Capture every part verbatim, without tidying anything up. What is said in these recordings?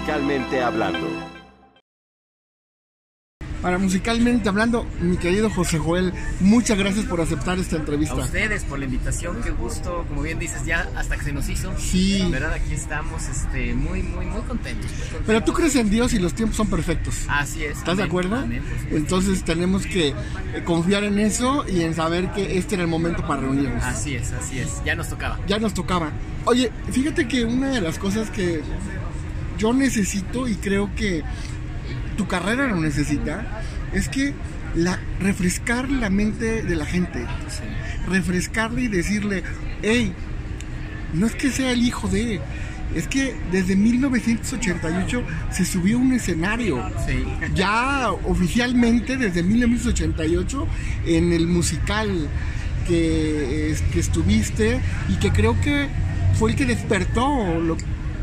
Musicalmente Hablando. Para Musicalmente Hablando, mi querido José Joel, muchas gracias por aceptar esta entrevista. A ustedes por la invitación, qué gusto, como bien dices, ya hasta que se nos hizo. Sí. En verdad, aquí estamos este, muy, muy, muy contentos, muy contentos. Pero tú crees en Dios y los tiempos son perfectos. Así es. ¿Estás amén, de acuerdo? Amén, Entonces tenemos que confiar en eso y en saber que este era el momento para reunirnos. Así es, así es, ya nos tocaba. Ya nos tocaba. Oye, fíjate que una de las cosas que yo necesito y creo que tu carrera lo necesita es que la, refrescar la mente de la gente, Sí. refrescarle y decirle, hey, no es que sea el hijo de, es que desde mil novecientos ochenta y ocho se subió a un escenario, Sí. ya oficialmente desde mil novecientos ochenta y ocho en el musical que, es, que estuviste y que creo que fue el que despertó, lo,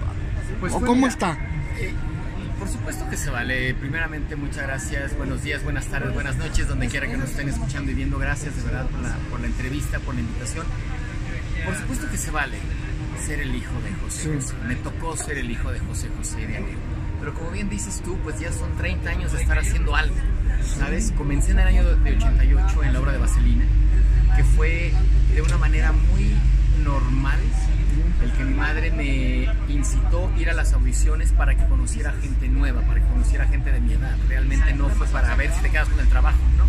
Pues ¿o fue, cómo mira, está? eh, por supuesto que se vale. Primeramente, muchas gracias, buenos días, buenas tardes, buenas noches, donde quiera que nos estén escuchando y viendo. Gracias de verdad por la, por la entrevista, por la invitación. Por supuesto que se vale ser el hijo de José Sí. José. Me tocó ser el hijo de José José y de Anel. Pero como bien dices tú, pues ya son treinta años de estar haciendo algo, ¿sabes? Comencé en el año de ochenta y ocho en la obra de Vaselina, que fue de una manera muy normal el que mi madre me incitó a ir a las audiciones para que conociera gente nueva, para que conociera gente de mi edad. Realmente no fue para ver si te quedas con el trabajo, ¿no?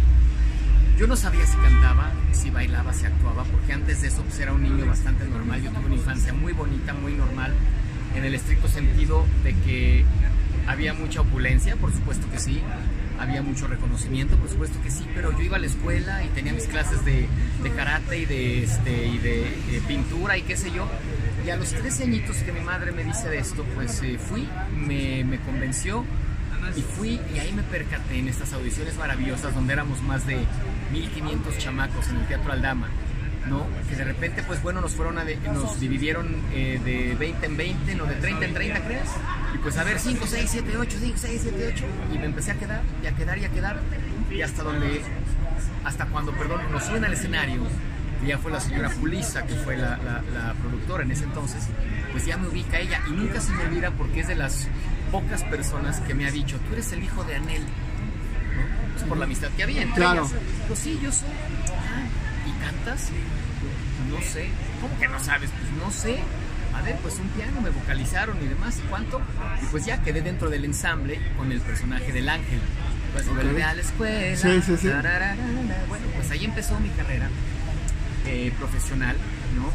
Yo no sabía si cantaba, si bailaba, si actuaba, porque antes de eso pues, era un niño bastante normal. Yo tuve una infancia muy bonita, muy normal, en el estricto sentido de que había mucha opulencia, por supuesto que sí, había mucho reconocimiento, por supuesto que sí, pero yo iba a la escuela y tenía mis clases de, de karate y de, este, y de, de pintura y qué sé yo. Y a los trece añitos que mi madre me dice de esto, pues eh, fui, me, me convenció y fui, y ahí me percaté en estas audiciones maravillosas donde éramos más de mil quinientos chamacos en el Teatro Aldama, ¿no? Que de repente, pues bueno, nos fueron a de, nos dividieron eh, de veinte en veinte, no, de treinta en treinta, ¿crees? Y pues a ver, cinco, seis, siete, ocho, cinco, seis, siete, ocho, y me empecé a quedar, y a quedar, y a quedar, y hasta donde, hasta cuando, perdón, nos suben al escenario, y ya fue la señora Julissa, que fue la, la, la productora en ese entonces, pues ya me ubica ella, y nunca se me olvida porque es de las pocas personas que me ha dicho, tú eres el hijo de Anel, ¿no? Pues por la amistad que había entre Claro. ellas. Pues sí, yo soy. Ah, ¿y cantas? No sé. ¿Cómo que no sabes? Pues no sé. A ver, pues un piano, me vocalizaron y demás, ¿y cuánto? Y pues ya quedé dentro del ensamble con el personaje del ángel. Pues Ok. vuelve a la escuela. Sí, sí, sí. tararara. Bueno, pues ahí empezó mi carrera eh, profesional, ¿no?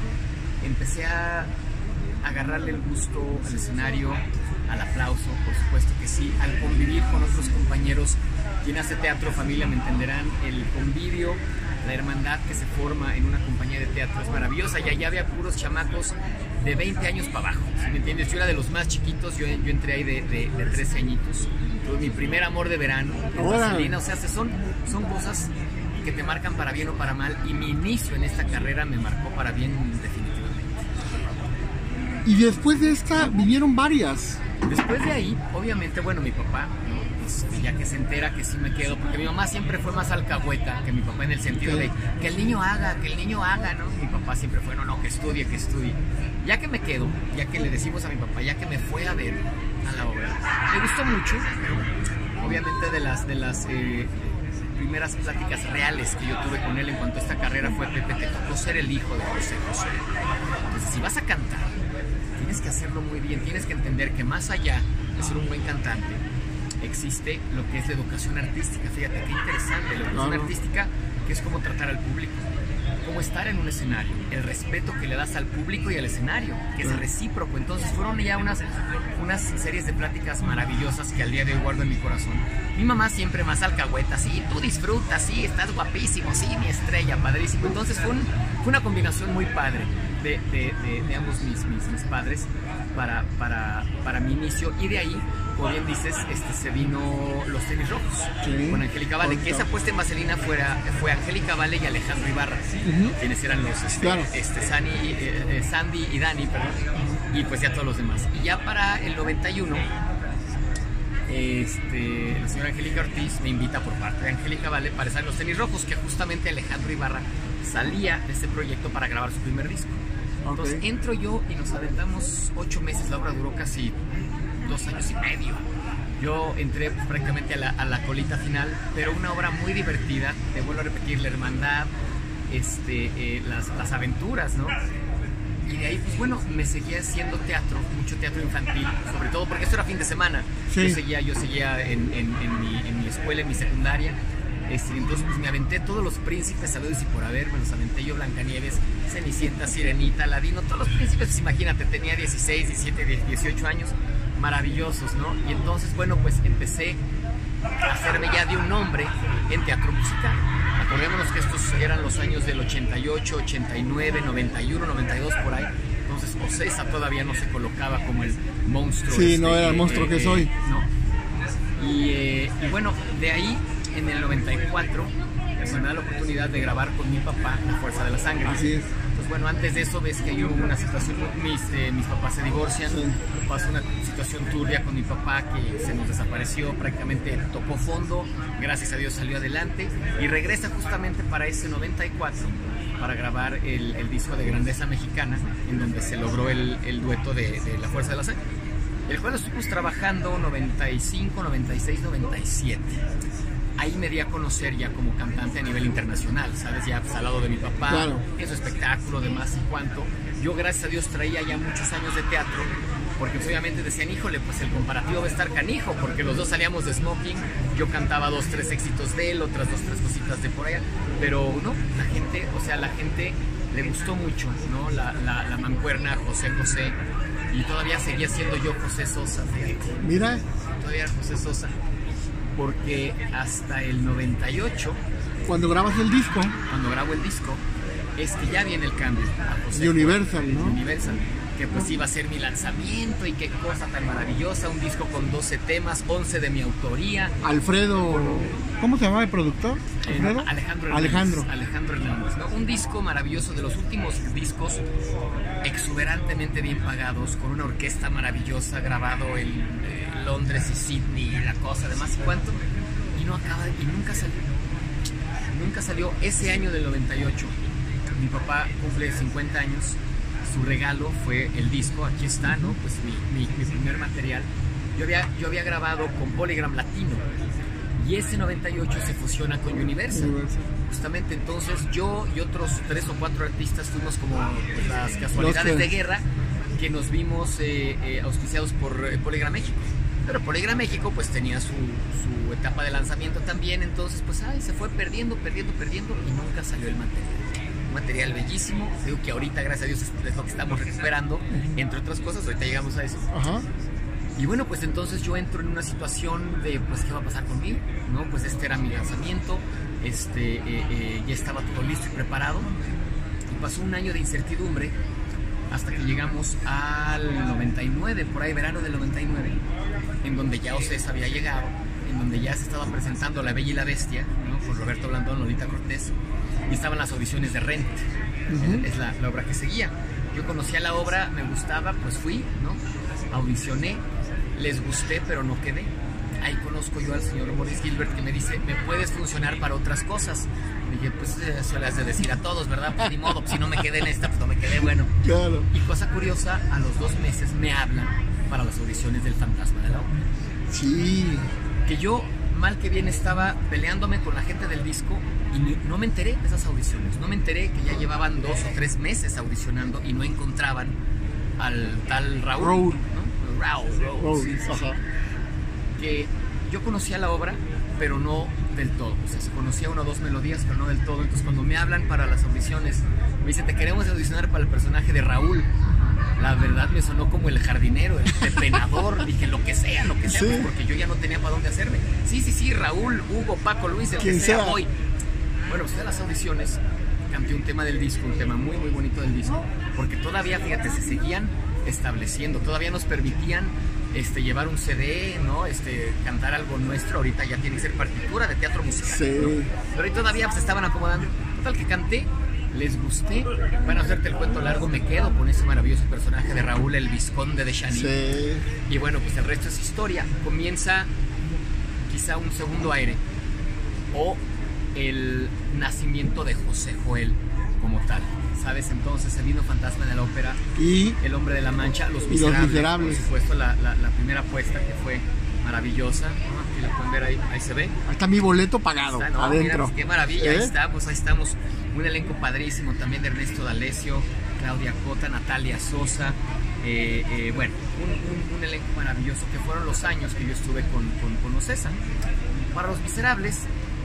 Empecé a agarrarle el gusto al escenario, al aplauso, por supuesto que sí, al convivir con otros compañeros. Quien hace teatro, familia, me entenderán, el convivio, la hermandad que se forma en una compañía de teatro es maravillosa. Y allá había puros chamacos de veinte años para abajo, ¿sí me entiendes? Yo era de los más chiquitos, yo, yo entré ahí de, de, de trece añitos. Tuve mi primer amor de verano en Vaselina, o sea, son, son cosas que te marcan para bien o para mal, y mi inicio en esta carrera me marcó para bien definitivamente. Y después de esta vinieron varias. Después de ahí, obviamente, bueno, mi papá, ¿no? Pues, ya que se entera que sí me quedo, porque mi mamá siempre fue más alcahueta que mi papá en el sentido de que el niño haga, que el niño haga, ¿no? Mi papá siempre fue, no, no, que estudie, que estudie. Ya que me quedo, ya que le decimos a mi papá, ya que me fue a ver a la obra, me gustó mucho, ¿no? Obviamente de las, de las eh, primeras pláticas reales que yo tuve con él en cuanto a esta carrera fue, Pepe, te tocó ser el hijo de José José. Entonces, si vas a cantar, tienes que hacerlo muy bien, tienes que entender que más allá de ser un buen cantante, existe lo que es la educación artística. Fíjate qué interesante, la educación Claro. artística, que es cómo tratar al público, cómo estar en un escenario, el respeto que le das al público y al escenario, que es recíproco. Entonces fueron ya unas, unas series de pláticas maravillosas que al día de hoy guardo en mi corazón. Mi mamá siempre más alcahueta, sí, tú disfrutas, sí, estás guapísimo, sí, mi estrella, padrísimo. Entonces fue, un, fue una combinación muy padre de, de, de, de ambos mis, mis, mis padres para, para, para mi inicio, y de ahí, como bien dices, este, se vino Los Tenis Rojos, Sí. con Angélica Vale, que esa puesta en Vaselina fuera, fue Angélica Vale y Alejandro Ibarra, Uh-huh. quienes eran los este, Claro. este, Sani, eh, eh, Sandy y Dani, perdón, y pues ya todos los demás. Y ya para el noventa y uno, este, la señora Angélica Ortiz me invita por parte de Angélica Vale para estar en Los Tenis Rojos, que justamente Alejandro Ibarra salía de este proyecto para grabar su primer disco. Entonces Ok. entro yo y nos aventamos ocho meses, la obra duró casi dos años y medio. Yo entré pues, prácticamente a la, a la colita final, pero una obra muy divertida, te vuelvo a repetir, la hermandad, este, eh, las, las aventuras, ¿no? Y de ahí, pues bueno, me seguía haciendo teatro, mucho teatro infantil, sobre todo porque esto era fin de semana. Sí. Yo seguía, yo seguía en, en, en, mi, en mi escuela, en mi secundaria. Este, entonces pues me aventé todos los príncipes sabidos y por haber, me los aventé yo, Blancanieves, Cenicienta, Sirenita, Aladino, todos los príncipes, pues imagínate, tenía dieciséis, diecisiete, dieciocho años, maravillosos, ¿no? Y entonces, bueno, pues empecé a hacerme ya de un nombre en teatro musical. Acordémonos que estos eran los años del ochenta y ocho, ochenta y nueve, noventa y uno, noventa y dos, por ahí. Entonces Ocesa todavía no se colocaba como el monstruo. Sí, este, no era el monstruo eh, que soy. No. Y, eh, y bueno, de ahí, en el noventa y cuatro, se me da la oportunidad de grabar con mi papá La Fuerza de la Sangre. Así es. Entonces, bueno, antes de eso ves que hay una situación, mis, eh, mis papás se divorcian, sí. Pasó una situación turbia con mi papá que se nos desapareció, prácticamente tocó fondo, gracias a Dios salió adelante y regresa justamente para ese noventa y cuatro para grabar el, el disco de Grandeza Mexicana, en donde se logró el, el dueto de, de La Fuerza de la Sangre, el cual estuvimos trabajando noventa y cinco, noventa y seis, noventa y siete. Ahí me di a conocer ya como cantante a nivel internacional, ¿sabes? Ya pues, al lado de mi papá, claro. En su espectáculo, demás y cuánto. Yo, gracias a Dios, traía ya muchos años de teatro, porque pues, obviamente decían, híjole, pues el comparativo va a estar canijo, porque los dos salíamos de smoking, yo cantaba dos, tres éxitos de él, otras dos, tres cositas de por allá, pero no, la gente, o sea, la gente le gustó mucho, ¿no? La, la, la mancuerna José José, y todavía seguía siendo yo José Sosa, fíjate. Mira. Todavía José Sosa. Porque hasta el noventa y ocho, cuando grabas el disco, cuando grabo el disco, es que ya viene el cambio a José, de Universal, ¿no? Universal, que pues iba a ser mi lanzamiento y qué cosa tan maravillosa, un disco con doce temas, once de mi autoría. Alfredo, ¿cómo se llama el productor? ¿Alfredo? Eh, Alejandro Hernández. Alejandro. Alejandro Hernández, ¿no? Un disco maravilloso, de los últimos discos exuberantemente bien pagados, con una orquesta maravillosa, grabado en eh, Londres y Sydney, la cosa, además y cuánto, y no acaba, y nunca salió. Nunca salió. Ese año del noventa y ocho, mi papá cumple cincuenta años, su regalo fue el disco, aquí está, ¿no? Pues mi, mi, mi primer material. Yo había, yo había grabado con Polygram Latino, y ese noventa y ocho se fusiona con Universal. Universal. Justamente entonces yo y otros tres o cuatro artistas fuimos como pues, las casualidades de guerra que nos vimos eh, eh, auspiciados por eh, Polygram México. Pero Polygram México pues tenía su, su etapa de lanzamiento también, entonces pues ay, se fue perdiendo, perdiendo, perdiendo y nunca salió el material. Un material bellísimo, digo que ahorita gracias a Dios es lo que estamos recuperando, entre otras cosas, ahorita llegamos a eso. Ajá. Y bueno, pues entonces yo entro en una situación de, pues, ¿qué va a pasar conmigo? ¿No? Pues este era mi lanzamiento, este, eh, eh, ya estaba todo listo y preparado. Y pasó un año de incertidumbre hasta que llegamos al noventa y nueve, por ahí, verano del noventa y nueve, en donde ya Ocesa había llegado, en donde ya se estaba presentando La Bella y la Bestia, ¿no? Con Roberto Blandón, Lolita Cortés, y estaban las audiciones de Rent, uh-huh. Es la, la obra que seguía. Yo conocía la obra, me gustaba, pues fui, ¿no? Audicioné, les gusté, pero no quedé. Ahí conozco yo al señor Maurice Gilbert, que me dice, ¿me puedes funcionar para otras cosas? Dije, pues eso le has de decir a todos, ¿verdad? Pues ni modo, pues, si no me quedé en esta, pues no me quedé, bueno. Claro. Y cosa curiosa, a los dos meses me hablan para las audiciones del Fantasma de la Ópera. Sí. Que yo, mal que bien, estaba peleándome con la gente del disco y no me enteré de esas audiciones. No me enteré que ya llevaban dos o tres meses audicionando y no encontraban al tal Raúl, Raúl. ¿no? Raúl, Raúl, Raúl. Sí, sí, sí. Que yo conocía la obra, pero no del todo. O sea, se conocía una o dos melodías, pero no del todo. Entonces, cuando me hablan para las audiciones, me dicen, te queremos audicionar para el personaje de Raúl. La verdad me sonó como el jardinero, el depenador. Dije, lo que sea, lo que sea, ¿sí? Pues porque yo ya no tenía para dónde hacerme. Sí, sí, sí, Raúl, Hugo, Paco, Luis, el que sea, voy. Bueno, pues de las audiciones canté un tema del disco, un tema muy, muy bonito del disco, porque todavía, fíjate, se seguían estableciendo, todavía nos permitían este, llevar un C D, ¿no? Este, cantar algo nuestro. Ahorita ya tiene que ser partitura de teatro musical, sí. ¿no? Pero ahí todavía se estaban acomodando. Total que canté, les gusté. Van a hacerte el cuento largo, me quedo con ese maravilloso personaje de Raúl, el Vizconde de Chanilly. Sí. Y bueno, pues el resto es historia. Comienza quizá un segundo aire o el nacimiento de José Joel como tal, ¿sabes? Entonces El Divino Fantasma de la Ópera, y El Hombre de la Mancha, Los y Miserables, Los Miserables. por supuesto, la, la, la primera apuesta que fue maravillosa, ¿no? Aquí la pueden ver, ahí, ahí se ve. Ahí está mi boleto pagado, Está, no, adentro. mira, pues, qué maravilla, ¿Eh? ahí estamos, ahí estamos. Un elenco padrísimo también de Ernesto D'Alessio, Claudia Cota, Natalia Sosa. Eh, eh, bueno, un, un, un elenco maravilloso, que fueron los años que yo estuve con, con, con Ocesa. Para Los Miserables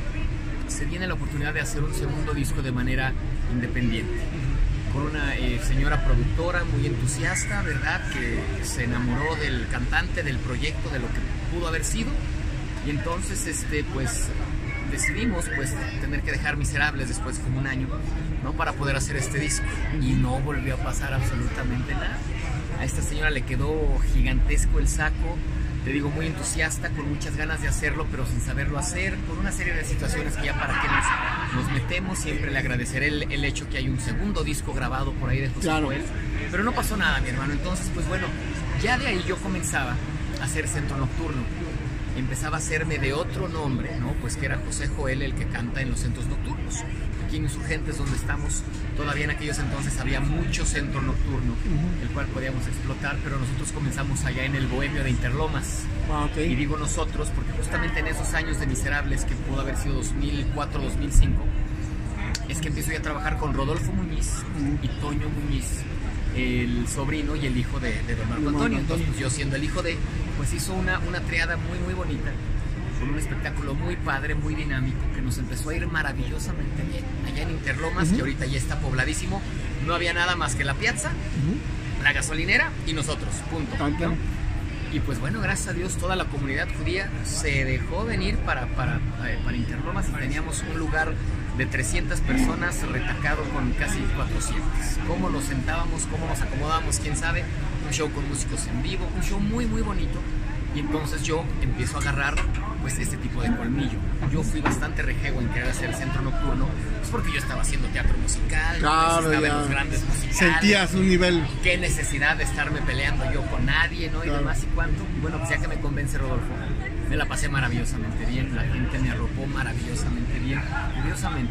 se viene la oportunidad de hacer un segundo disco de manera independiente, con una eh, señora productora muy entusiasta, ¿verdad? Que se enamoró del cantante, del proyecto, de lo que pudo haber sido. Y entonces, este, pues, decidimos, pues, tener que dejar Miserables después de como un año, ¿no? Para poder hacer este disco. Y no volvió a pasar absolutamente nada. A esta señora le quedó gigantesco el saco, te digo, muy entusiasta, con muchas ganas de hacerlo, pero sin saberlo hacer, con una serie de situaciones que ya para qué nos, nos metemos. Siempre le agradeceré el, el hecho que hay un segundo disco grabado por ahí de José Claro. Joel, pero no pasó nada, mi hermano. Entonces, pues bueno, ya de ahí yo comenzaba a hacer Centro Nocturno. Empezaba a hacerme de otro nombre, ¿no? Pues que era José Joel, el que canta en los centros nocturnos. Aquí en Insurgentes, donde estamos, todavía en aquellos entonces había mucho centro nocturno, uh-huh. el cual podíamos explotar, pero nosotros comenzamos allá en el Bohemio de Interlomas. Ah, okay. Y digo nosotros porque justamente en esos años de Miserables, que pudo haber sido dos mil cuatro, dos mil cinco, es que empiezo ya a trabajar con Rodolfo Muñiz uh-huh. y Toño Muñiz, el sobrino y el hijo de, de don Marco Antonio. Entonces, pues, yo siendo el hijo de, pues hizo una, una triada muy, muy bonita, con un espectáculo muy padre, muy dinámico, que nos empezó a ir maravillosamente bien allá en Interlomas, uh-huh. que ahorita ya está pobladísimo. No había nada más que la piazza, uh-huh. la gasolinera y nosotros, punto, ¿no? Y pues bueno, gracias a Dios, toda la comunidad judía se dejó venir para, para, para Interlomas, y teníamos un lugar de trescientas personas retacado con casi cuatrocientas. Cómo nos sentábamos, cómo nos acomodábamos, quién sabe. Un show con músicos en vivo, un show muy muy bonito. Y entonces yo empiezo a agarrar pues este tipo de colmillo. Yo fui bastante rejego en querer hacer centro nocturno, pues porque yo estaba haciendo teatro musical, claro, estaba en los grandes musicales. Sentías un nivel. Qué necesidad de estarme peleando yo con nadie, ¿no? Y claro. demás y cuánto. Y bueno, pues ya que me convence Rodolfo, me la pasé maravillosamente bien, la gente me arropó maravillosamente bien. Curiosamente,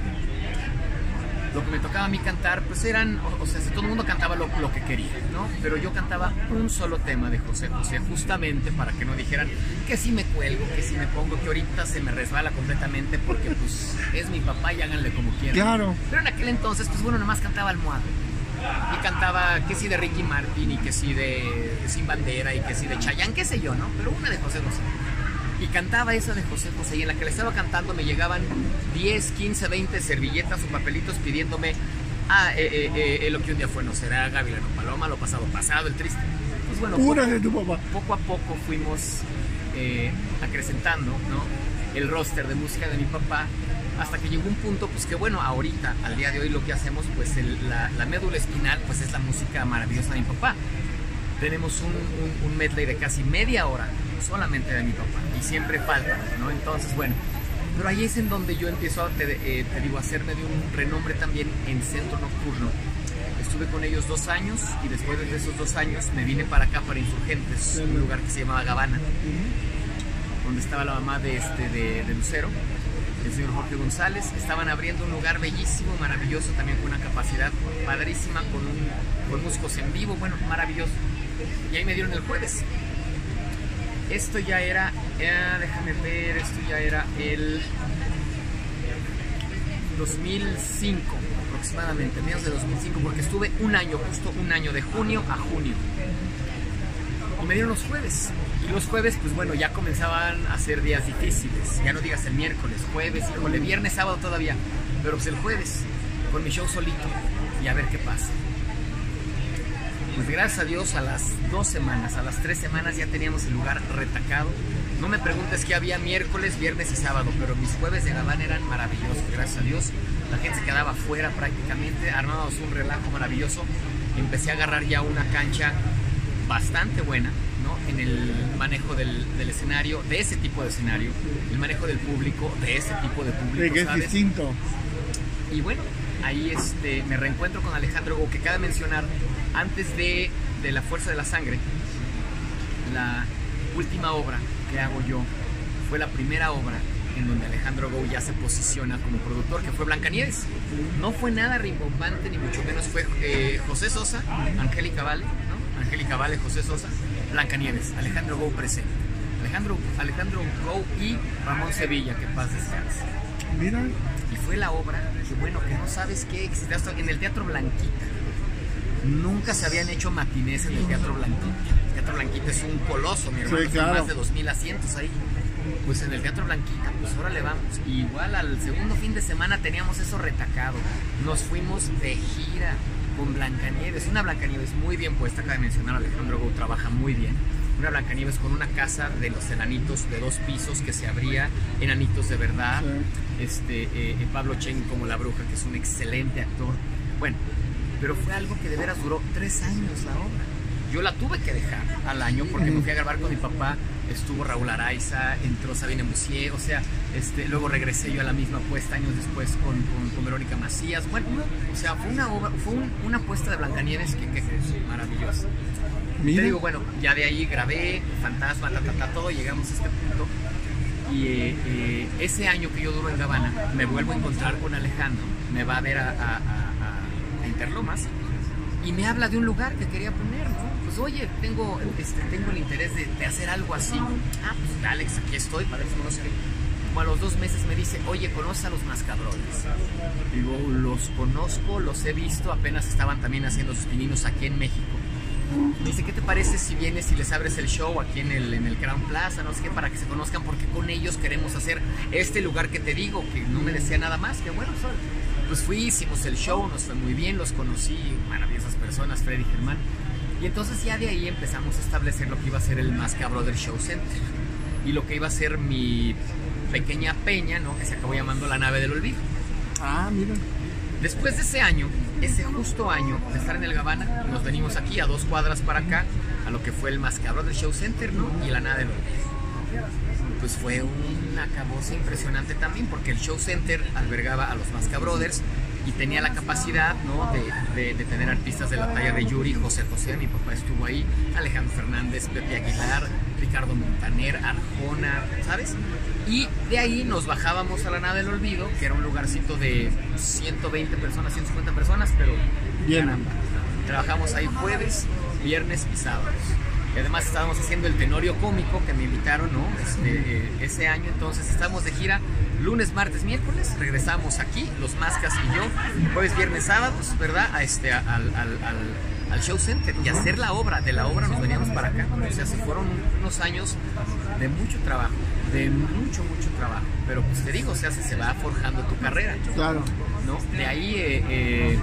lo que me tocaba a mí cantar, pues eran, o, o sea, si todo el mundo cantaba lo, lo que quería, ¿no? Pero yo cantaba un solo tema de José José, justamente para que no dijeran que si me cuelgo, que si me pongo, que ahorita se me resbala completamente, porque pues es mi papá y háganle como quieran. Claro. Pero en aquel entonces, pues bueno, nada más cantaba Almohada. Y cantaba que si de Ricky Martin, y que si de Sin Bandera, y que si de Chayanne, qué sé yo, ¿no? Pero una de José José. Y cantaba esa de José José, y en la que le estaba cantando me llegaban diez, quince, veinte servilletas o papelitos pidiéndome ah, eh, eh, eh, lo que un día fue, no será, Gavilano Paloma, lo pasado pasado, el triste. Pues bueno, Pura poco, de tu papá. poco a poco fuimos eh, acrecentando, ¿no? el roster de música de mi papá, hasta que llegó un punto, pues que bueno, ahorita, al día de hoy, lo que hacemos, pues el, la, la médula espinal, pues es la música maravillosa de mi papá. Tenemos un, un, un medley de casi media hora solamente de mi papá, y siempre falta, ¿no? Entonces, bueno, pero ahí es en donde yo empiezo a, te, eh, te digo, a hacerme de un renombre también en centro nocturno. Estuve con ellos dos años, y después de esos dos años me vine para acá, para Insurgentes, un lugar que se llamaba Gavana, donde estaba la mamá de, este, de, de Lucero, el señor Jorge González. Estaban abriendo un lugar bellísimo, maravilloso, también con una capacidad padrísima, con, un, con músicos en vivo, bueno, maravilloso. Y ahí me dieron el jueves. Esto ya era, eh, déjame ver, esto ya era el dos mil cinco aproximadamente, mediados de dos mil cinco, porque estuve un año, justo un año, de junio a junio. Y me dieron los jueves. Y los jueves, pues bueno, ya comenzaban a ser días difíciles. Ya no digas el miércoles, jueves, híjole, viernes, sábado todavía. Pero pues el jueves, con mi show solito, y a ver qué pasa. Pues gracias a Dios, a las dos semanas, a las tres semanas ya teníamos el lugar retacado. No me preguntes qué había miércoles, viernes y sábado, pero mis jueves de Gavana eran maravillosos, gracias a Dios. La gente se quedaba afuera prácticamente, armábamos un relajo maravilloso. Empecé a agarrar ya una cancha bastante buena, ¿no? En el manejo del, del escenario, de ese tipo de escenario, el manejo del público, de ese tipo de público, que es ¿sabes? distinto. Y bueno, ahí este, me reencuentro con Alejandro Go, que cabe mencionar, antes de, de La Fuerza de la Sangre, la última obra que hago yo fue la primera obra en donde Alejandro Gou ya se posiciona como productor, que fue Blancanieves. No fue nada rimbombante, ni mucho menos. Fue eh, José Sosa, Angélica Vale, ¿no? Angélica Vale, José Sosa, Blancanieves, Alejandro Gou presente. Alejandro, Alejandro Gou y Ramón Sevilla, que paz descanse. Mira. Y fue la obra que, bueno, que no sabes qué existía en el Teatro Blanquita. Nunca se habían hecho matinés en el Teatro Blanquita. El Teatro Blanquita es un coloso, mi hermano, sí, claro. Son más de dos mil asientos ahí. Pues en el Teatro Blanquita, pues ahora le vamos. Y igual al segundo fin de semana teníamos eso retacado. Nos fuimos de gira con Blancanieves. Una Blancanieves muy bien puesta, acaba de mencionar Alejandro Gou, trabaja muy bien. Una Blancanieves con una casa de los enanitos de dos pisos que se abría, enanitos de verdad. Sí. Este, eh, Pablo Chen como la bruja, que es un excelente actor. Bueno, pero fue algo que de veras duró tres años la obra. Yo la tuve que dejar al año porque me fui a grabar con mi papá. Estuvo Raúl Araiza, entró Sabine Musier, o sea, este, luego regresé yo a la misma puesta años después con, con, con Verónica Macías. Bueno, o sea, fue una obra, fue un, una puesta de Blancanieves que, que fue maravillosa. Mira. Te digo, bueno, ya de ahí grabé Fantasma, ta, ta, ta, todo, llegamos a este punto. Y eh, eh, ese año que yo duro en Gavana, me vuelvo a encontrar con Alejandro, me va a ver a, a, a, a Interlomas y me habla de un lugar que quería poner, ¿no? Pues oye, tengo, este, tengo el interés de, de hacer algo así. Ah, pues Alex, aquí estoy, para eso no sé qué. Como a los dos meses me dice, oye, ¿conoces a los Mascabrothers? Digo, los conozco, los he visto, apenas estaban también haciendo sus pininos aquí en México. Me dice, ¿qué te parece si vienes y les abres el show aquí en el, en el Crown Plaza, no sé qué, para que se conozcan? Porque con ellos queremos hacer este lugar que te digo, que no me decía nada más, que bueno, solo. Pues fui, hicimos el show, nos fue muy bien, los conocí, maravillosas personas, Freddy y Germán. Y entonces ya de ahí empezamos a establecer lo que iba a ser el Mascabrothers Show Center. Y lo que iba a ser mi pequeña peña, ¿no? Que se acabó llamando La Nave del Olvido. Ah, mira. Después de ese año, ese justo año de estar en el Gavana, nos venimos aquí a dos cuadras para acá, a lo que fue el Mascabrothers Show Center, ¿no? Y La Nave del Olvido. Pues fue un acabose impresionante también, porque el Show Center albergaba a los Mascabrothers y tenía la capacidad, ¿no? de, de, de tener artistas de la talla de Yuri, José José, mi papá estuvo ahí, Alejandro Fernández, Pepe Aguilar, Ricardo Montaner, Arjona, ¿sabes? Y de ahí nos bajábamos a La Nave del Olvido, que era un lugarcito de ciento veinte personas, ciento cincuenta personas, pero bien. Caramba, trabajamos ahí jueves, viernes y sábados. Y además estábamos haciendo el Tenorio Cómico, que me invitaron, ¿no? Este, eh, ese año, entonces estábamos de gira lunes, martes, miércoles, regresamos aquí, los Mascas y yo, jueves, viernes, sábados, ¿verdad? A este, al, al, al, al Show Center y hacer la obra. De la obra nos veníamos para acá. O sea, se fueron unos años de mucho trabajo, de mucho, mucho trabajo. Pero pues te digo, o sea, se, se va forjando tu carrera. Claro. ¿No? De ahí eh, eh,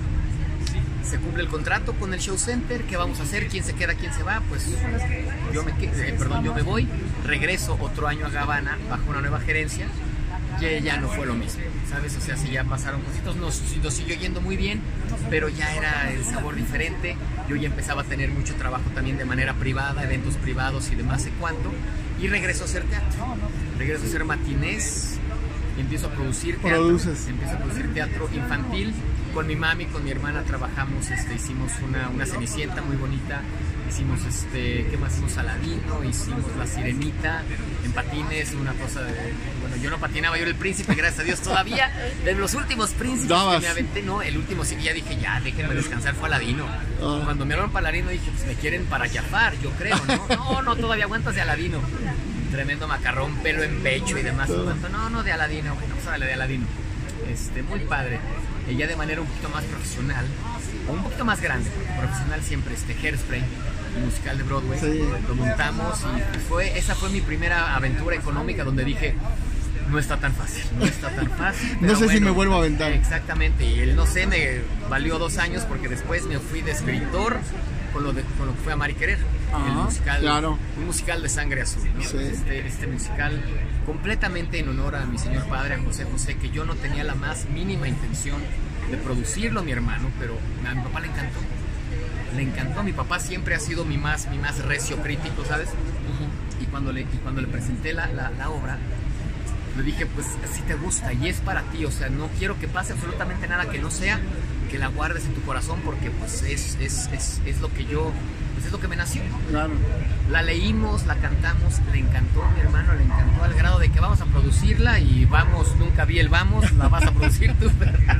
se cumple el contrato con el Show Center. ¿Qué vamos a hacer? ¿Quién se queda? ¿Quién se va? Pues yo me, eh, perdón, yo me voy, regreso otro año a Gavana bajo una nueva gerencia. Ya, ya no fue lo mismo, ¿sabes? O sea, si ya pasaron cositas, nos, nos siguió yendo muy bien, pero ya era el sabor diferente. Yo ya empezaba a tener mucho trabajo también de manera privada, eventos privados y demás sé cuánto. Y regreso a hacer teatro, regreso a hacer matinés, y empiezo a producir teatro. Produces. Empiezo a producir teatro infantil. Con mi mami, con mi hermana trabajamos, este, hicimos una, una Cenicienta muy bonita. Hicimos, este, ¿qué más? Hicimos Aladino, hicimos La Sirenita, en patines, una cosa de... Bueno, yo no patinaba, yo era el príncipe, gracias a Dios todavía. De los últimos príncipes Dabas. que me aventé, no, el último sí que ya dije, ya, déjenme descansar, fue Aladino. Oh. Cuando me hablaron para Aladino dije, pues me quieren para Jafar, yo creo, ¿no? No, no, todavía aguantas de Aladino. Tremendo macarrón, pelo en pecho y demás. Oh. No, no, de Aladino, bueno, pues háblale de Aladino. Este, muy padre. Ella de manera un poquito más profesional, o un poquito más grande, profesional siempre, este, Hairspray, el musical de Broadway, sí. Lo montamos y fue, esa fue mi primera aventura económica donde dije, no está tan fácil, no está tan fácil. No sé bueno, si me vuelvo a aventar. Exactamente, y el no sé me valió dos años porque después me fui de escritor con lo, de, con lo que fue Amar y Querer, Ajá, el musical, claro. un musical de sangre azul, ¿no? Sí. este, este musical completamente en honor a mi señor padre, a José José, que yo no tenía la más mínima intención de producirlo, mi hermano, pero a mi papá le encantó. Le encantó, mi papá siempre ha sido mi más, mi más recio crítico, ¿sabes? Uh-huh. Y cuando le, y cuando le presenté la, la, la obra, le dije, pues si te gusta y es para ti, o sea, no quiero que pase absolutamente nada que no sea, que la guardes en tu corazón, porque pues es, es, es, es lo que yo pues es lo que me nació. Claro. La leímos, la cantamos, le encantó a mi hermano, le encantó al grado de que vamos a producirla y vamos, nunca vi el vamos, la vas a producir tú.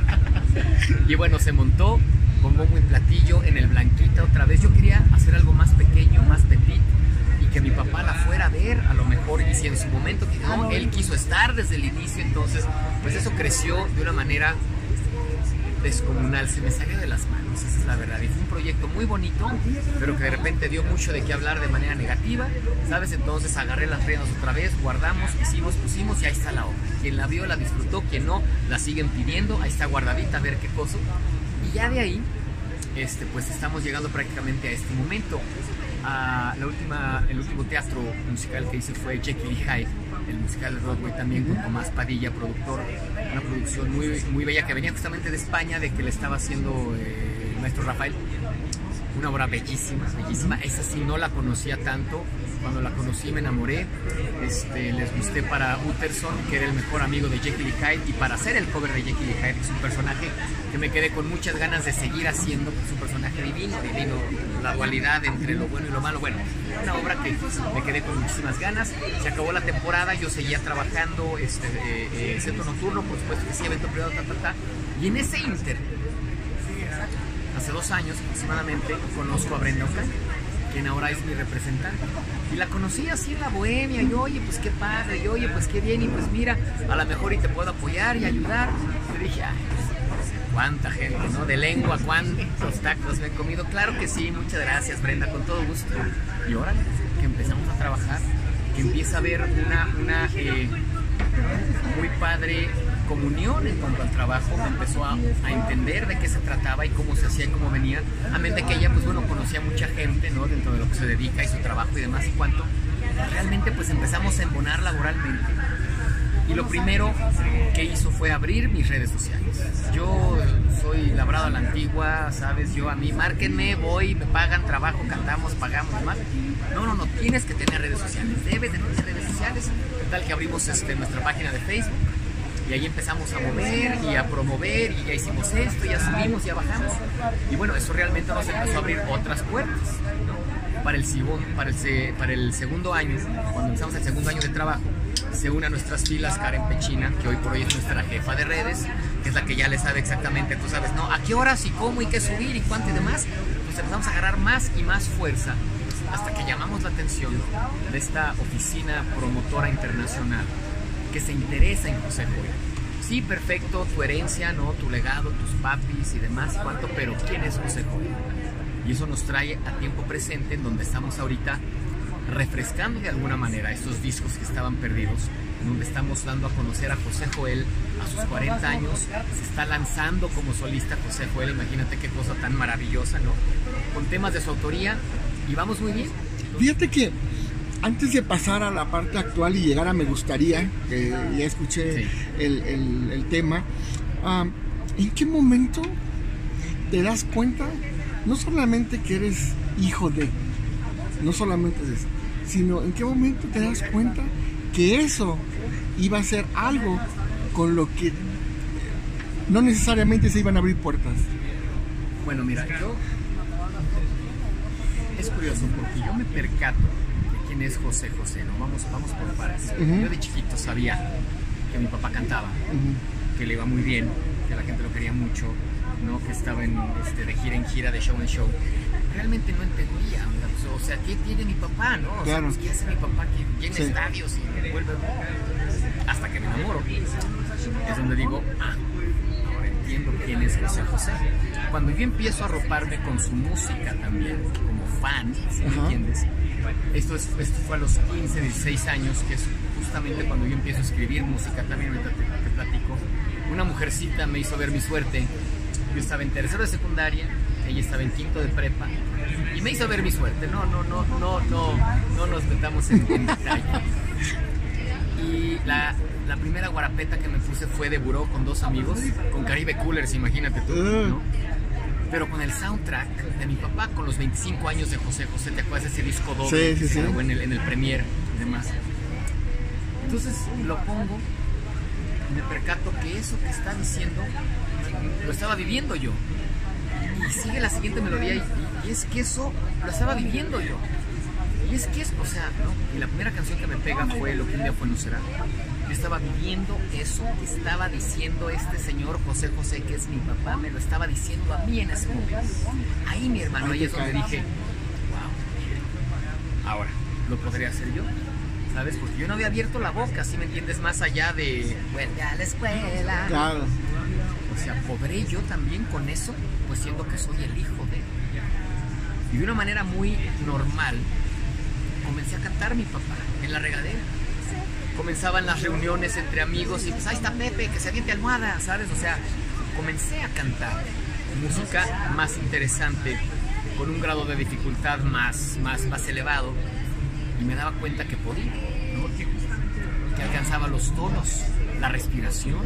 Y bueno, se montó con bombo y platillo en el Blanquita otra vez. Yo quería hacer algo más pequeño, más petit, y que mi papá la fuera a ver a lo mejor, y si en su momento que no, él quiso estar desde el inicio, entonces pues eso creció de una manera descomunal, se me salió de las manos, esa es la verdad, y fue un proyecto muy bonito, pero que de repente dio mucho de qué hablar de manera negativa, ¿sabes? Entonces agarré las riendas otra vez, guardamos, hicimos, pusimos y ahí está la obra. Quien la vio la disfrutó, quien no, la siguen pidiendo, ahí está guardadita, a ver qué cosa. Y ya de ahí, este, pues estamos llegando prácticamente a este momento. A la última, el último teatro musical que hice fue Jekyll y Hyde, el musical de Broadway también con Tomás Padilla, productor, una producción muy, muy bella que venía justamente de España, de que le estaba haciendo eh, el maestro Rafael, una obra bellísima, bellísima, esa sí no la conocía tanto, cuando la conocí me enamoré, este, les gusté para Utterson, que era el mejor amigo de Jekyll y Hyde, y para hacer el cover de Jekyll y Hyde, que es un personaje que me quedé con muchas ganas de seguir haciendo, pues un personaje divino, divino, la dualidad entre lo bueno y lo malo. Bueno, una obra que me quedé con muchísimas ganas. Se acabó la temporada, yo seguía trabajando, este, eh, eh, centro nocturno, por supuesto que sí, evento privado, ta, ta, ta. Y en ese inter, hace dos años aproximadamente, conozco a Brenda Ocaña, quien ahora es mi representante. Y la conocí así en la bohemia, y oye, pues qué padre, y oye, pues qué bien, y pues mira, a lo mejor y te puedo apoyar y ayudar. Y dije, ay, cuánta gente, ¿no? De lengua, cuántos tacos me he comido. Claro que sí, muchas gracias, Brenda, con todo gusto. Y ahora que empezamos a trabajar, que empieza a haber una, una eh, muy padre comunión en cuanto al trabajo, me empezó a, a entender de qué se trataba y cómo se hacía y cómo venía, a mente que ella, pues bueno, conocía mucha gente, ¿no? Dentro de lo que se dedica y su trabajo y demás y cuánto. Realmente pues empezamos a embonar laboralmente. Y lo primero que hizo fue abrir mis redes sociales. Yo soy labrado a la antigua, ¿sabes? Yo a mí, márquenme, voy, me pagan, trabajo, cantamos, pagamos, demás. No, no, no, tienes que tener redes sociales, debes de tener redes sociales. Tal que abrimos este, nuestra página de Facebook y ahí empezamos a mover y a promover y ya hicimos esto, ya subimos, ya bajamos. Y bueno, eso realmente nos empezó a abrir otras puertas, ¿no? Para el, para, el, para el segundo año, cuando empezamos el segundo año de trabajo, se une a nuestras filas Karen Pechina, que hoy por hoy es nuestra jefa de redes, que es la que ya le sabe exactamente, tú sabes, ¿no? A qué horas y cómo y qué subir y cuánto y demás. Pues empezamos a agarrar más y más fuerza hasta que llamamos la atención de esta oficina promotora internacional que se interesa en José Joel. Sí, perfecto, tu herencia, ¿no? Tu legado, tus papis y demás, cuánto, pero ¿quién es José Joel? Y eso nos trae a tiempo presente, en donde estamos ahorita refrescando de alguna manera estos discos que estaban perdidos, donde estamos dando a conocer a José Joel a sus cuarenta años, se está lanzando como solista José Joel, imagínate qué cosa tan maravillosa, ¿no? Con temas de su autoría, y vamos muy bien. Fíjate que antes de pasar a la parte actual y llegar a Me Gustaría, que ya escuché sí. el, el, el tema, um, ¿en qué momento te das cuenta, no solamente que eres hijo de, no solamente es eso, sino en qué momento te das cuenta que eso iba a ser algo con lo que no necesariamente se iban a abrir puertas? Bueno, mira, yo es curioso porque yo me percato de quién es José José, ¿no? Vamos, vamos por partes. Uh-huh. Yo de chiquito sabía que mi papá cantaba, uh-huh. que le iba muy bien, que la gente lo quería mucho, ¿no? Que estaba en, este, de gira en gira, de show en show. Realmente no entendía, o sea, ¿qué tiene mi papá, no? O claro. sea, pues, ¿qué hace mi papá que llena sí. estadios y me vuelve? Hasta que me enamoro. Es donde digo, ah, ahora entiendo quién es José José. Cuando yo empiezo a arroparme con su música también, como fan, ¿sí me uh-huh. entiendes? Esto, es, esto fue a los quince, dieciséis años, que es justamente cuando yo empiezo a escribir música, también te, te, te platico. Una mujercita me hizo ver mi suerte. Yo estaba en tercero de secundaria, ella estaba en quinto de prepa, y me hizo ver mi suerte. No, no, no, no, no, no nos metamos en, en detalle. Y la, la primera guarapeta que me puse fue de buró con dos amigos, con Caribe Coolers, imagínate tú, ¿no? Pero con el soundtrack de mi papá, con los veinticinco años de José José, ¿te acuerdas de ese disco doble? Sí, sí, sí. En el, en el Premier y demás. Entonces lo pongo y me percato que eso que está diciendo lo estaba viviendo yo. y sigue la siguiente melodía y, y es que eso lo estaba viviendo yo. Y es que es, o sea, ¿no? Y la primera canción que me pega fue Lo que un día fue no será. Yo estaba viviendo eso que estaba diciendo este señor José José, que es mi papá, me lo estaba diciendo a mí en ese momento. Ahí, mi hermano, ahí es donde dije, wow, ahora, ¿lo podría hacer yo? ¿Sabes? Porque yo no había abierto la boca, ¿sí me entiendes? Más allá de, vuelve a la escuela. Claro. O sea, ¿podré yo también con eso? Pues siendo que soy el hijo de... Y de una manera muy normal, comencé a cantar mi papá en la regadera. Comenzaban las reuniones entre amigos y pues ahí está Pepe, que se aviente almohada, ¿sabes? O sea, comencé a cantar música más interesante, con un grado de dificultad más, más, más elevado, y me daba cuenta que podía, ¿no? que, que alcanzaba los tonos, la respiración.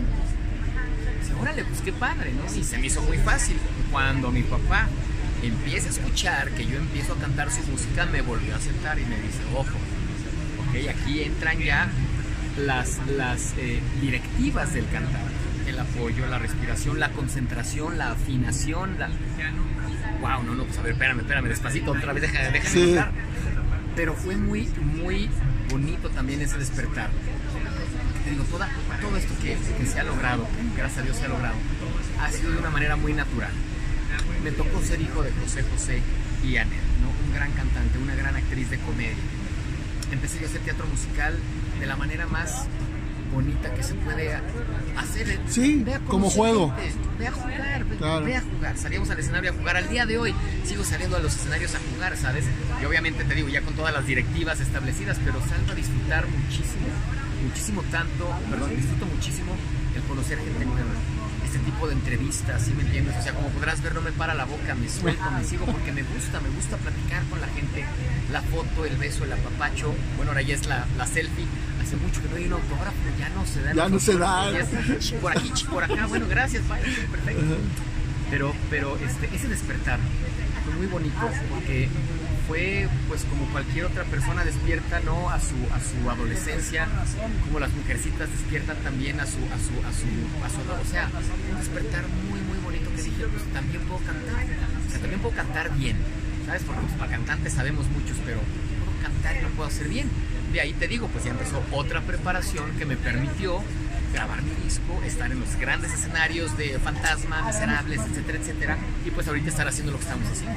Y órale, pues qué padre, ¿no? Y se me hizo muy fácil. Cuando mi papá empieza a escuchar que yo empiezo a cantar su música, me volvió a sentar y me dice, ojo, ok, aquí entran ya las, las eh, directivas del cantar, el apoyo, la respiración, la concentración, la afinación, la... Wow, no, no, pues a ver, espérame, espérame, despacito, otra vez, déjame, déjame sí. cantar. Pero fue muy, muy bonito también ese despertar. Te digo, toda, todo esto que, que se ha logrado, que gracias a Dios se ha logrado, ha sido de una manera muy natural. Me tocó ser hijo de José José y Anel, ¿no? Un gran cantante, una gran actriz de comedia. Empecé yo a hacer teatro musical de la manera más bonita que se puede hacer. Sí, como juego. Gente. Ve a jugar, ve, claro. ve a jugar. Salíamos al escenario a jugar. Al día de hoy sigo saliendo a los escenarios a jugar, ¿sabes? Y obviamente te digo, ya con todas las directivas establecidas, pero salgo a disfrutar muchísimo, muchísimo tanto, perdón, disfruto muchísimo el conocer gente nueva. Este tipo de entrevistas, ¿sí me entiendes? O sea, como podrás ver, no me para la boca, me suelto, me sigo porque me gusta, me gusta platicar con la gente, la foto, el beso, el apapacho, bueno, ahora ya es la, la selfie, hace mucho que no hay un autógrafo, ya no se da. Ya no se da. Es, por aquí, por acá, bueno, gracias, vaya, perfecto. Pero, pero este, ese despertar fue muy bonito porque fue pues como cualquier otra persona despierta, ¿no? A su, a su adolescencia, como las mujercitas despiertan también a su, a su, a su, a su, o sea, un despertar muy, muy bonito que dije, pues también puedo cantar, o sea, también puedo cantar bien, ¿sabes? Porque pues, para cantantes sabemos muchos, pero puedo cantar y lo puedo hacer bien. De ahí te digo, pues ya empezó otra preparación que me permitió grabar mi disco, estar en los grandes escenarios de Fantasma, Miserables, etcétera, etcétera, y pues ahorita estar haciendo lo que estamos haciendo.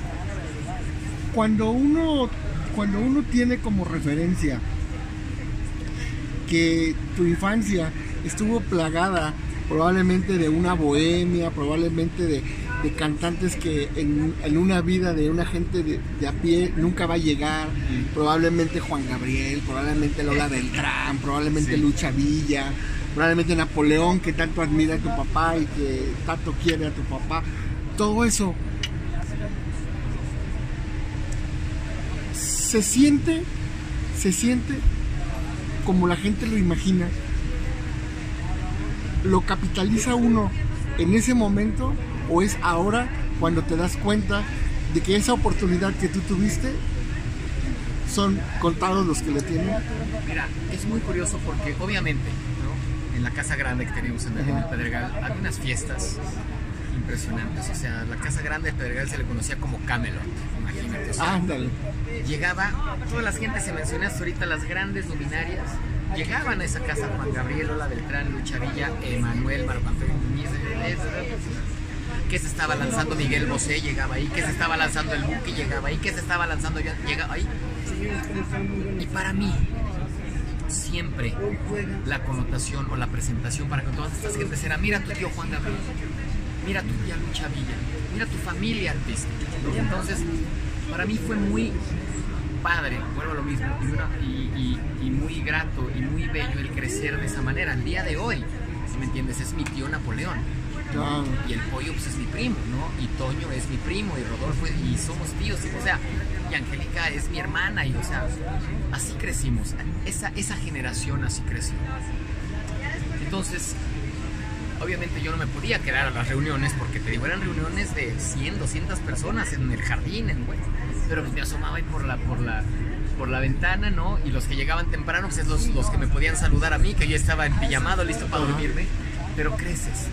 Cuando uno, cuando uno tiene como referencia que tu infancia estuvo plagada probablemente de una bohemia, probablemente de, de cantantes que en, en una vida de una gente de, de a pie nunca va a llegar, mm. probablemente Juan Gabriel, probablemente Lola Beltrán, probablemente sí. Lucha Villa, probablemente Napoleón, que tanto admira a tu papá y que tanto quiere a tu papá, todo eso se siente, se siente como la gente lo imagina. ¿Lo capitaliza uno en ese momento o es ahora cuando te das cuenta de que esa oportunidad que tú tuviste son contados los que le tienen? Mira, es muy curioso porque obviamente, ¿no? En la casa grande que teníamos en, en el Pedregal había unas fiestas impresionantes. O sea, la casa grande de Pedregal se le conocía como Camelot, imagínate. O sea, ándale. Llegaba, todas las gentes, se mencionaste ahorita, las grandes luminarias, llegaban a esa casa: Juan Gabriel, Lola Beltrán, Lucha Villa, Emanuel, Marco Antonio Muñiz, que se estaba lanzando Miguel Bosé, llegaba ahí, que se estaba lanzando el Buki, llegaba ahí, que se estaba lanzando yo, llegaba ahí. Y para mí, siempre la connotación o la presentación para con todas estas gentes era: mira tu tío Juan Gabriel, mira tu tía Lucha Villa, mira tu familia artística, ¿no? Entonces, para mí fue muy padre, vuelvo a lo mismo, y, una, y, y, y muy grato y muy bello el crecer de esa manera. Al día de hoy, si me entiendes, es mi tío Napoleón, ¿no? Y el Pollo pues es mi primo, ¿no? Y Toño es mi primo, y Rodolfo, y somos tíos, y, o sea, y Angélica es mi hermana, y o sea, así crecimos, esa, esa generación así creció. Entonces, obviamente yo no me podía quedar a las reuniones, porque te digo, eran reuniones de cien, doscientas personas en el jardín, en, bueno, pero pues me asomaba ahí por la, por la, por la ventana, ¿no? Y los que llegaban temprano, pues es los, los que me podían saludar a mí, que yo estaba en pijamado, listo para dormirme. Pero creces,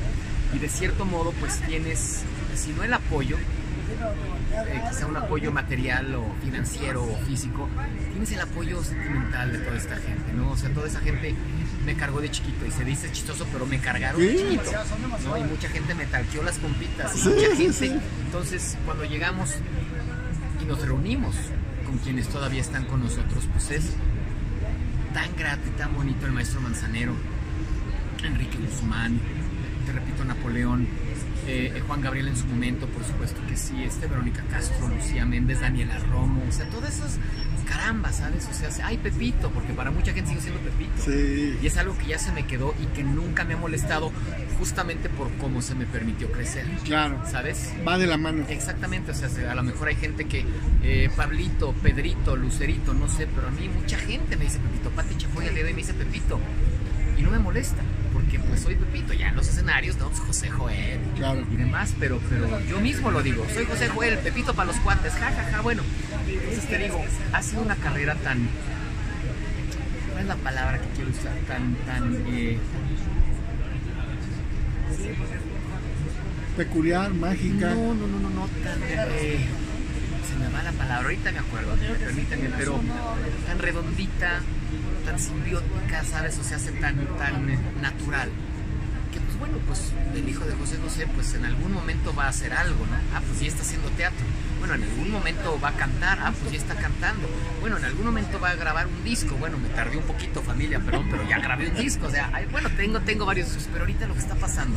y de cierto modo pues tienes, si no el apoyo, eh, quizá un apoyo material o financiero o físico, tienes el apoyo sentimental de toda esta gente, ¿no? O sea, toda esa gente me cargó de chiquito, y se dice chistoso, pero me cargaron de chiquito, ¿no? Y mucha gente me talqueó las pompitas, y mucha gente, entonces cuando llegamos y nos reunimos con quienes todavía están con nosotros, pues es tan grato y tan bonito el maestro Manzanero, Enrique Guzmán, te repito, Napoleón, eh, Juan Gabriel en su momento, por supuesto que sí, este Verónica Castro, Lucía Méndez, Daniela Romo, o sea, todos esos, caramba, ¿sabes? O sea, ay, Pepito, porque para mucha gente sigue siendo Pepito. Sí. Y es algo que ya se me quedó y que nunca me ha molestado, justamente por cómo se me permitió crecer. Claro. ¿Sabes? Va de la mano. Exactamente, o sea, a lo mejor hay gente que, eh, Pablito, Pedrito, Lucerito, no sé, pero a mí mucha gente me dice Pepito. Pati Chapoy al día de hoy me dice Pepito. Y no me molesta, porque pues soy Pepito, ya en los escenarios, ¿no? Pues José Joel, claro, y demás, pero, pero yo mismo lo digo, soy José Joel, Pepito para los cuates, ja, ja, ja, bueno. Entonces te digo, ha sido una carrera tan, ¿cuál es la palabra que quiero usar? Tan, tan, eh... peculiar, mágica. No, no, no, no, no, tan, eh... se me va la palabra, ahorita me acuerdo, permítanme, pero tan redondita, tan simbiótica, ¿sabes? O sea, hace tan, tan natural. Que pues bueno, pues el hijo de José José, pues en algún momento va a hacer algo, ¿no? Ah, pues ya está haciendo teatro. Bueno, en algún momento va a cantar. Ah, pues ya está cantando. Bueno, en algún momento va a grabar un disco. Bueno, me tardé un poquito, familia, perdón, pero ya grabé un disco. O sea, ay, bueno, tengo, tengo varios discos, pero ahorita lo que está pasando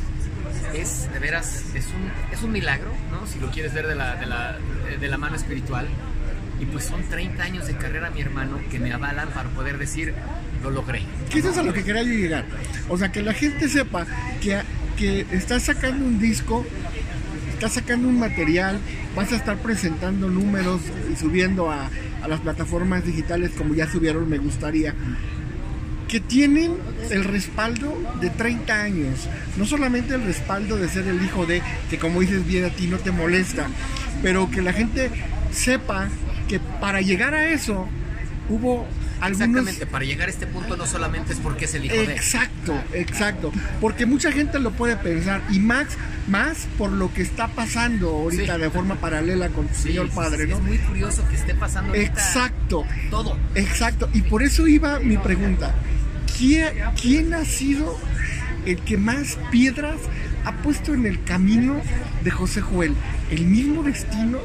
es, de veras, es un, es un milagro, ¿no? Si lo quieres ver de la, de la, de la mano espiritual. Y pues son treinta años de carrera, mi hermano, que me avalan para poder decir, lo logré. ¿Qué es eso a lo que quería yo llegar? O sea, que la gente sepa que, que estás sacando un disco, estás sacando un material, vas a estar presentando números y subiendo a, a las plataformas digitales como ya subieron Me Gustaría, que tienen el respaldo de treinta años. No solamente el respaldo de ser el hijo de, que como dices bien a ti no te molesta, pero que la gente sepa que para llegar a eso hubo algunos... Exactamente, para llegar a este punto no solamente es porque es el hijo de... Exacto, exacto, porque mucha gente lo puede pensar, y más, más por lo que está pasando ahorita, sí, de forma paralela con tu sí, señor padre, sí, ¿no? Es muy curioso que esté pasando ahorita. Exacto. Todo. Exacto, y por eso iba mi pregunta. ¿Quién, quién ha sido el que más piedras ha puesto en el camino de José Joel? ¿El mismo destino?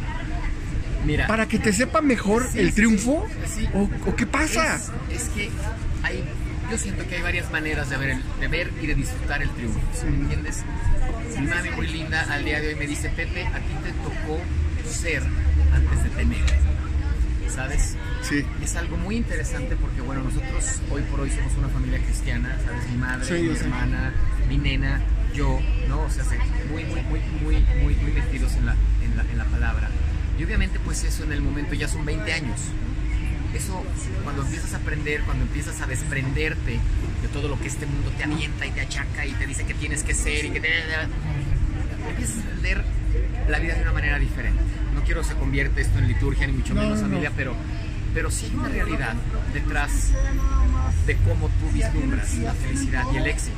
Mira, para que te sepa mejor sí, el triunfo, sí, sí. ¿O, o qué pasa? Es, es que hay, yo siento que hay varias maneras de ver, el, de ver y de disfrutar el triunfo, ¿sí? ¿Me entiendes? Mi mami muy linda al día de hoy me dice, Pepe, a ti te tocó ser antes de tener, ¿sabes? Sí. Es algo muy interesante porque, bueno, nosotros hoy por hoy somos una familia cristiana, ¿sabes? Mi madre, sí, mi hermana, mi nena, yo, ¿no? O sea, muy, muy, muy, muy, muy, muy metidos en la, en la, en la palabra. Y obviamente pues eso en el momento ya son veinte años. Eso cuando empiezas a aprender, cuando empiezas a desprenderte de todo lo que este mundo te avienta y te achaca y te dice que tienes que ser y que te... empiezas a entender la vida de una manera diferente. No quiero que se convierta esto en liturgia ni mucho menos, no, familia, no. pero, pero sí hay una realidad detrás de cómo tú vislumbras la felicidad y el éxito.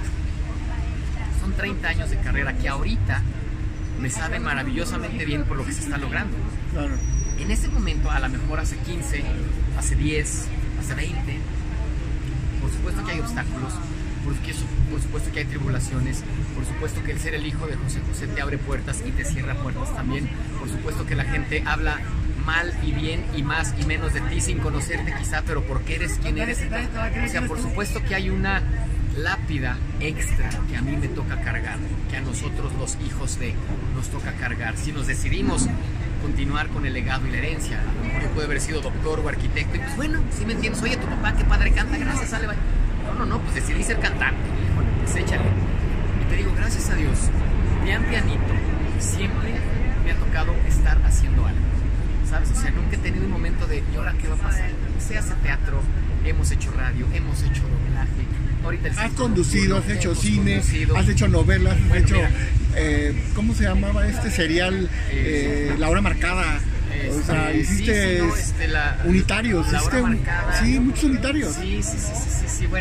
Son treinta años de carrera que ahorita me saben maravillosamente bien por lo que se está logrando. Claro. En ese momento, a lo mejor hace quince, hace diez, hace veinte, por supuesto que hay obstáculos, por, por supuesto que hay tribulaciones, por supuesto que el ser el hijo de José José te abre puertas y te cierra puertas también, por supuesto que la gente habla mal y bien y más y menos de ti sin conocerte quizá, pero porque eres quien eres. O sea, por supuesto que hay una lápida extra que a mí me toca cargar, que a nosotros los hijos de nos toca cargar. Si nos decidimos continuar con el legado y la herencia, a lo mejor yo puedo haber sido doctor o arquitecto y pues bueno, si me entiendes, oye, tu papá qué padre canta, gracias, sale, vaya. No, no, no, pues decidí ser cantante, híjole, pues échale. Y te digo, gracias a Dios, pian pianito, siempre me ha tocado estar haciendo algo, ¿sabes? O sea, nunca he tenido un momento de, ¿y ahora qué va a pasar? Se hace teatro, hemos hecho radio, hemos hecho doblaje. Ahorita el has conducido, has hecho cine, conducido. Has hecho novelas, has bueno, hecho, mira, eh, ¿cómo se llamaba este serial? Eh, La Hora Marcada. Este, o sea, hiciste sí, sí, no, este, la, unitarios. La hiciste, Hora Marcada. Sí, muchos unitarios. Sí, sí, sí, sí, sí, sí, bueno, en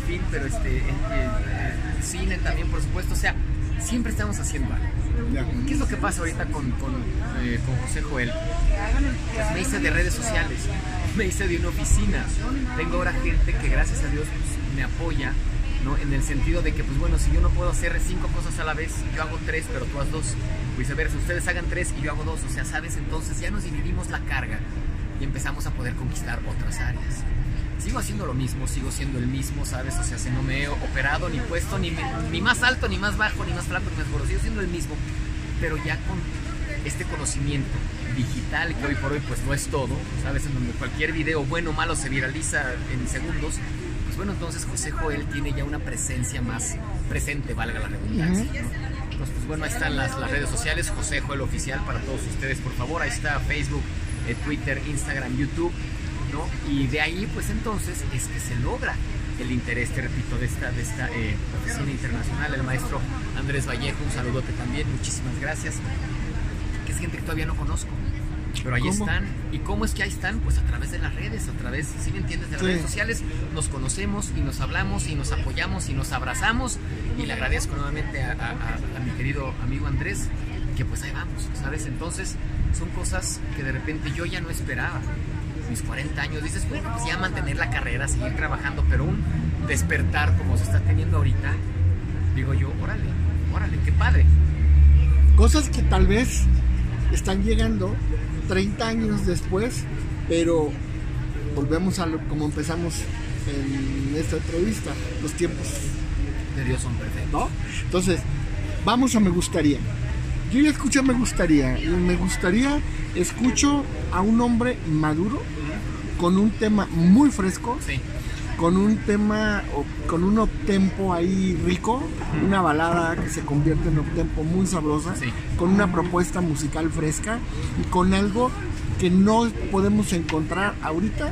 fin, pero este, eh, eh, cine también, por supuesto, o sea, siempre estamos haciendo algo. Ya. ¿Qué es lo que pasa ahorita con, con, eh, con José Joel? Pues me hice de redes sociales, me hice de una oficina. Tengo ahora gente que gracias a Dios pues, me apoya, ¿no? En el sentido de que, pues bueno, si yo no puedo hacer cinco cosas a la vez, yo hago tres, pero tú haz dos. Viceversa, ustedes hagan tres y yo hago dos. O sea, ¿sabes? Entonces ya nos dividimos la carga y empezamos a poder conquistar otras áreas. Sigo haciendo lo mismo, sigo siendo el mismo, ¿sabes? O sea, si no me he operado, ni puesto, ni, ni más alto, ni más bajo, ni más flaco, ni más gordo. Sigo siendo el mismo, pero ya con este conocimiento digital, que hoy por hoy pues no es todo, ¿sabes? En donde cualquier video bueno o malo se viraliza en segundos. Pues bueno, entonces José Joel tiene ya una presencia más presente, valga la redundancia, ¿no? Entonces, pues bueno, ahí están las, las redes sociales, José Joel Oficial para todos ustedes, por favor. Ahí está Facebook, eh, Twitter, Instagram, YouTube, ¿no? Y de ahí, pues entonces, es que se logra el interés, te repito, de esta, de esta eh, oficina internacional. El maestro Andrés Vallejo, un saludote también, muchísimas gracias. Que es gente que todavía no conozco, pero ahí ¿Cómo? están. ¿Y cómo es que ahí están? Pues a través de las redes, a través, si me entiendes, de las Sí. redes sociales. Nos conocemos y nos hablamos y nos apoyamos y nos abrazamos. Y le agradezco nuevamente a, a, a, a mi querido amigo Andrés, que pues ahí vamos, ¿sabes? Entonces, son cosas que de repente yo ya no esperaba. Mis cuarenta años, dices, bueno, pues ya mantener la carrera, seguir trabajando, pero un despertar como se está teniendo ahorita, digo yo, órale, órale, qué padre. Cosas que tal vez están llegando treinta años después, pero volvemos a lo como empezamos en esta entrevista, los tiempos, De Dios son perfectos. ¿no? Entonces, vamos a Me Gustaría. Yo ya escuché Me Gustaría, y Me Gustaría escucho a un hombre maduro, con un tema muy fresco, Sí, con un tema, o con un uptempo ahí rico, una balada que se convierte en uptempo muy sabrosa, Sí. con una propuesta musical fresca y con algo que no podemos encontrar ahorita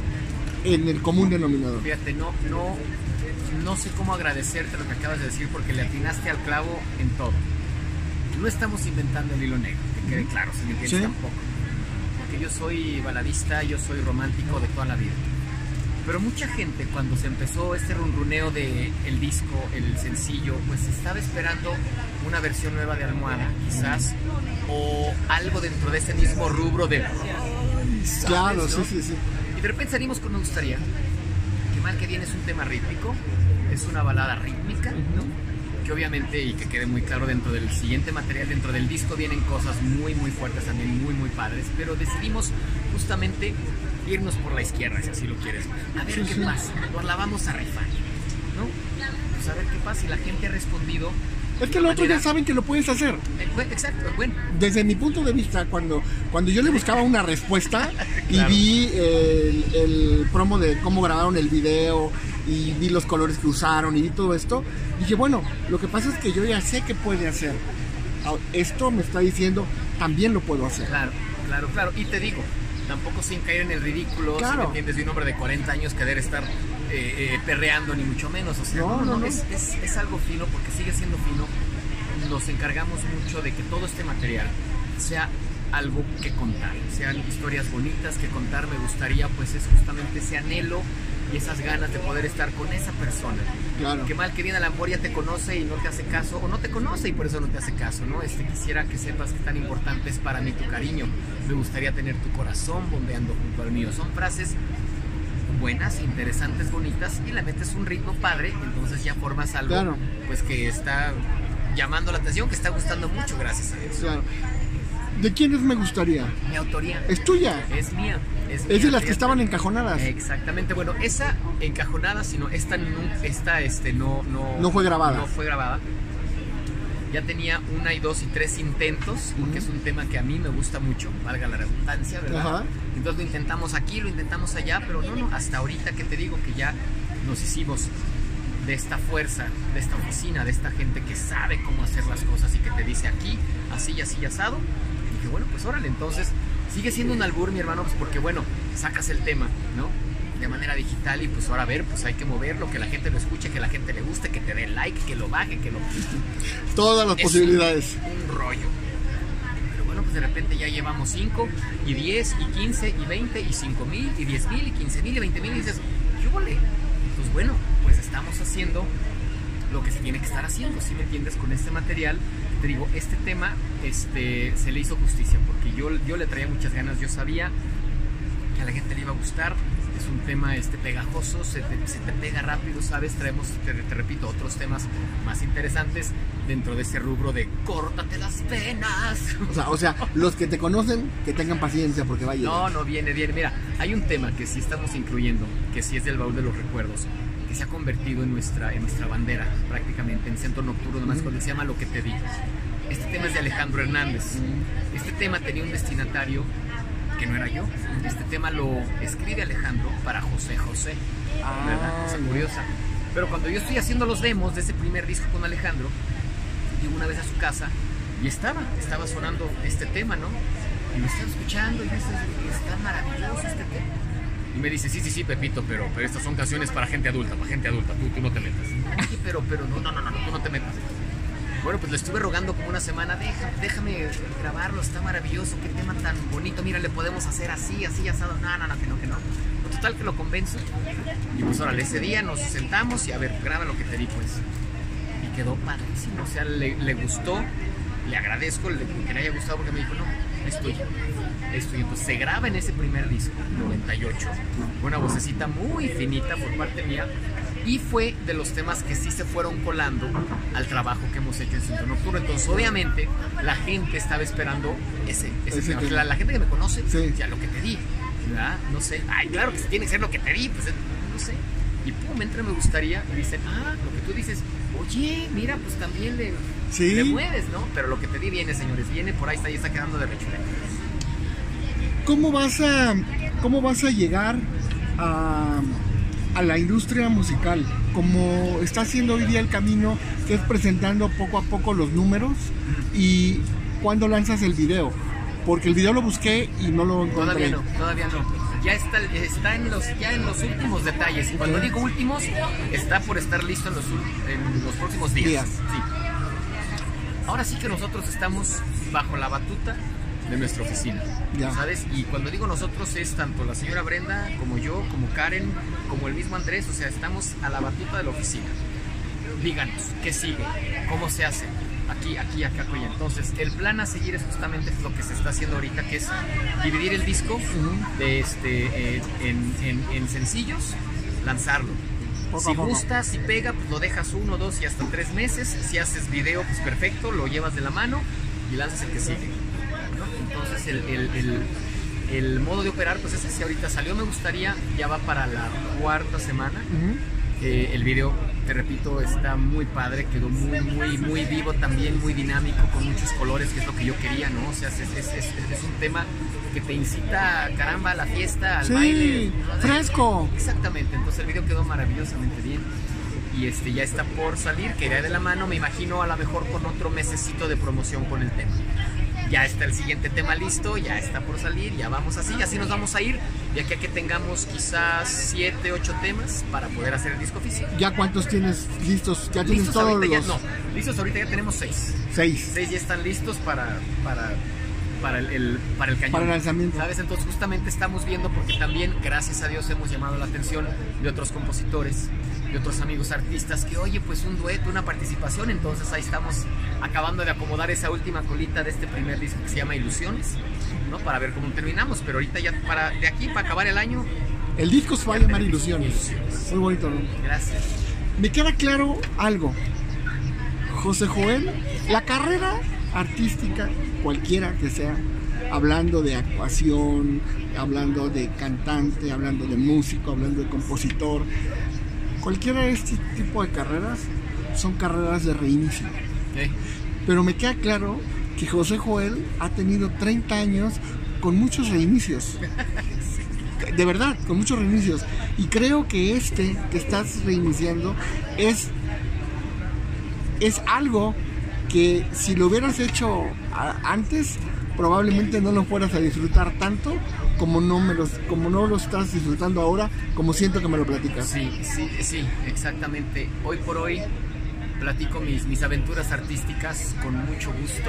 en el común denominador. fíjate, no, no, no sé cómo agradecerte lo que acabas de decir porque le atinaste al clavo en todo. No estamos inventando el hilo negro, que quede claro, si me entiendes, Sí. tampoco. Porque yo soy baladista, yo soy romántico de toda la vida. Pero mucha gente cuando se empezó este runruneo de el disco, el sencillo, pues estaba esperando una versión nueva de Almohada, quizás, o algo dentro de ese mismo rubro de... ¿sabes, Claro, no? sí, sí, sí. Y de repente salimos con Me Gustaría, que mal que bien es un tema rítmico, es una balada rítmica, ¿no? Que obviamente, y que quede muy claro, dentro del siguiente material, dentro del disco vienen cosas muy muy fuertes también, muy muy padres, pero decidimos justamente irnos por la izquierda, si así lo quieres. A ver Sí, qué sí. pasa, nos la vamos a rifar, ¿no? Pues a ver qué pasa, y la gente ha respondido. Es que de lo una otro ya manera- saben que lo puedes hacer. Eh, bueno, exacto, bueno. Desde mi punto de vista, cuando, cuando yo le buscaba una respuesta y Claro. vi el, el promo de cómo grabaron el video y vi los colores que usaron y vi todo esto, dije, bueno, lo que pasa es que yo ya sé que puede hacer. Ah, esto me está diciendo, también lo puedo hacer. Claro, claro, claro. Y te digo, tampoco sin caer en el ridículo, Claro. si me entiendes, de un hombre de cuarenta años querer estar eh, eh, perreando, ni mucho menos. O sea, No, no, no, no, no. Es, es, es algo fino, porque sigue siendo fino. Nos encargamos mucho de que todo este material sea algo que contar, sean historias bonitas que contar. Me gustaría, pues, es justamente ese anhelo y esas ganas de poder estar con esa persona. Claro. Que mal que bien a la mejor ya te conoce y no te hace caso, o no te conoce y por eso no te hace caso, ¿no? Este, quisiera que sepas que tan importante es para mí tu cariño. Me gustaría tener tu corazón bombeando junto al mío. Son frases buenas, interesantes, bonitas, y le metes un ritmo padre, entonces ya formas algo, Claro. pues, que está llamando la atención, que está gustando mucho, gracias a Dios. Claro. ¿De quiénes Me Gustaría? Mi autoría Es tuya. es mía. Es, Es mía, de las que fíjate. estaban encajonadas. Exactamente, bueno, esa encajonada, sino esta, nu- esta este, no, no, No fue grabada. No fue grabada. Ya tenía una y dos y tres intentos, porque Ujú. es un tema que a mí me gusta mucho, valga la redundancia, ¿verdad? Ajá. Entonces lo intentamos aquí, lo intentamos allá, pero no, no, hasta ahorita que te digo que ya nos hicimos de esta fuerza, de esta oficina, de esta gente que sabe cómo hacer las cosas y que te dice aquí, así y así y asado. Y dije, bueno, pues órale, entonces sigue siendo un albur, mi hermano, pues porque bueno, sacas el tema, ¿no? De manera digital y pues ahora a ver, pues hay que moverlo, que la gente lo escuche, que la gente le guste, que te dé like, que lo baje, que lo... Todas las Es posibilidades. Un, un rollo. Pero bueno, pues de repente ya llevamos cinco y diez y quince y veinte y cinco mil y diez mil y quince mil y veinte mil y dices, ¿qué huele? Pues bueno, pues estamos haciendo lo que se tiene que estar haciendo, ¿sí me entiendes? Con este material, te digo, este tema este, se le hizo justicia, porque yo, yo le traía muchas ganas, yo sabía que a la gente le iba a gustar. Es un tema este, pegajoso, se te, se te pega rápido, ¿sabes? Traemos, te, te repito, otros temas más interesantes dentro de ese rubro de córtate las venas. O sea, o sea, los que te conocen, que tengan paciencia porque va a llegar. No, no, viene, viene. Mira, hay un tema que sí estamos incluyendo, que sí es del baúl de los recuerdos, que se ha convertido en nuestra, en nuestra bandera, prácticamente, en Centro Nocturno, nomás cuando se llama Lo que te di. Este tema es de Alejandro Hernández. Este tema tenía un destinatario que no era yo. Este tema lo escribe Alejandro para José José, ¿verdad? Cosa curiosa. Pero cuando yo estoy haciendo los demos de ese primer disco con Alejandro, llego una vez a su casa y estaba, estaba sonando este tema, ¿no? Y lo estaba escuchando y me dice, está maravilloso este tema. Y me dice, sí, sí, sí, Pepito, pero, pero estas son canciones para gente adulta, para gente adulta, tú, tú no te metas. Sí, pero, pero, no, no, no, no, tú no te metas. Bueno, pues le estuve rogando como una semana, Deja, déjame grabarlo, está maravilloso, qué tema tan bonito, mira, le podemos hacer así, así, asado. No, no, no, que no, que no. Total que lo convenzo. Y pues órale, ese día nos sentamos y a ver, graba lo que te di, pues. Y quedó padrísimo, o sea, le, le gustó, le agradezco le, que le haya gustado porque me dijo, no, es tuyo, es tuyo. Entonces se graba en ese primer disco, noventa y ocho, una vocecita muy finita por parte mía. Y fue de los temas que sí se fueron colando al trabajo que hemos hecho en Centro Nocturno. Entonces, obviamente, la gente estaba esperando ese, ese, ese tema. tema. La, la gente que me conoce, sí. Ya lo que te di, ¿verdad? No sé. Ay, claro que tiene que ser lo que te di, pues no sé. Y pum, entra, me gustaría, y dicen, ah, lo que tú dices, oye, mira, pues también le, ¿sí? le mueves, ¿no? Pero lo que te di viene, señores, viene por ahí, está, ahí está quedando de rechuleta. ¿Cómo vas a, cómo vas a llegar a... a la industria musical, como está haciendo hoy día el camino, que es presentando poco a poco los números? Y cuando lanzas el video, porque el video lo busqué y no lo encontré. Todavía no, todavía no. Ya está, está en los, ya en los últimos detalles. Y cuando digo últimos, está por estar listo en los, en los próximos días. días. Sí. Ahora sí que nosotros estamos bajo la batuta de nuestra oficina, ya. ¿Sabes? Y cuando digo nosotros es tanto la señora Brenda como yo, como Karen, como el mismo Andrés, o sea, estamos a la batuta de la oficina. Díganos, ¿qué sigue? ¿Cómo se hace? Aquí, aquí, acá, oye. Entonces, el plan a seguir es justamente lo que se está haciendo ahorita, que es dividir el disco uh-huh. de este, eh, en, en, en sencillos, lanzarlo. Poco si gusta, si pega, pues lo dejas uno, dos y hasta tres meses. Si haces video, pues perfecto, lo llevas de la mano y lanzas el que sigue. Entonces el, el, el, el modo de operar pues es así. Ahorita salió, me gustaría, ya va para la cuarta semana. Uh-huh. eh, el video, te repito, está muy padre, quedó muy, muy, muy vivo también, muy dinámico, con muchos colores, que es lo que yo quería, ¿no? O sea, es, es, es, es un tema que te incita, caramba, a la fiesta, al sí, baile. Fresco. Exactamente, entonces el video quedó maravillosamente bien. Y este ya está por salir, que irá de la mano, me imagino, a lo mejor con otro mesecito de promoción con el tema. Ya está el siguiente tema listo, ya está por salir, ya vamos así, así nos vamos a ir, de aquí a que tengamos quizás siete, ocho temas para poder hacer el disco oficial. ¿Ya cuántos tienes listos? ¿Ya tienes listos todos ahorita los...? Ya, no, listos ahorita ya tenemos seis. Seis. Seis ya están listos para, para, para, el, el, para el cañón. Para el lanzamiento. ¿Sabes? Entonces justamente estamos viendo, porque también, gracias a Dios, hemos llamado la atención de otros compositores, de otros amigos artistas, que oye, pues un dueto, una participación. Entonces ahí estamos acabando de acomodar esa última colita de este primer disco que se llama Ilusiones, ¿no? Para ver cómo terminamos, pero ahorita ya para, de aquí para acabar el año... El disco se va a llamar Ilusiones. Ilusiones. Muy bonito, ¿no? Gracias. Me queda claro algo. José Joel, la carrera artística, cualquiera que sea, hablando de actuación, hablando de cantante, hablando de músico, hablando de compositor, cualquiera de este tipo de carreras son carreras de reinicio. ¿Eh? Pero me queda claro que José Joel ha tenido treinta años con muchos reinicios. De verdad, con muchos reinicios. Y creo que este que estás reiniciando es, es algo que si lo hubieras hecho antes, probablemente no lo fueras a disfrutar tanto como no, me los, como no lo estás disfrutando ahora, como siento que me lo platicas. Sí, sí, sí, exactamente. Hoy por hoy platico mis, mis aventuras artísticas con mucho gusto.